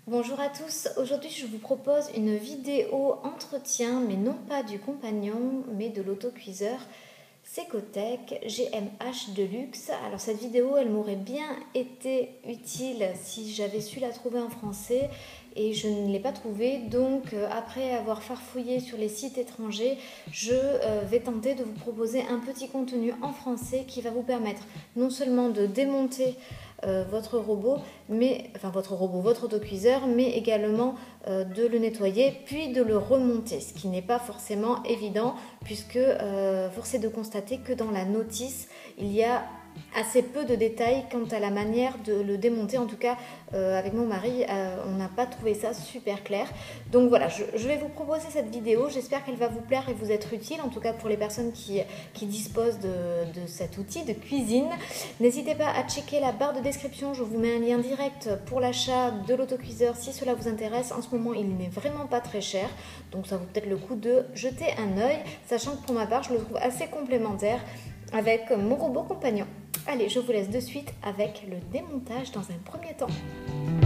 Bonjour à tous, aujourd'hui je vous propose une vidéo entretien, mais non pas du compagnon, mais de l'autocuiseur Secotech GMH Deluxe. Alors cette vidéo, elle m'aurait bien été utile si j'avais su la trouver en français et je ne l'ai pas trouvée. Donc après avoir farfouillé sur les sites étrangers, je vais tenter de vous proposer un petit contenu en français qui va vous permettre non seulement de démonter votre robot, votre autocuiseur, mais également de le nettoyer puis de le remonter, ce qui n'est pas forcément évident puisque force est de constater que dans la notice il y a assez peu de détails quant à la manière de le démonter. En tout cas avec mon mari on n'a pas trouvé ça super clair. Donc voilà, je vais vous proposer cette vidéo, j'espère qu'elle va vous plaire et vous être utile, en tout cas pour les personnes qui disposent de cet outil de cuisine. N'hésitez pas à checker la barre de description, je vous mets un lien direct pour l'achat de l'autocuiseur si cela vous intéresse. En ce moment il n'est vraiment pas très cher, donc ça vaut peut-être le coup de jeter un œil, sachant que pour ma part je le trouve assez complémentaire avec mon robot compagnon. Allez, je vous laisse de suite avec le démontage dans un premier temps.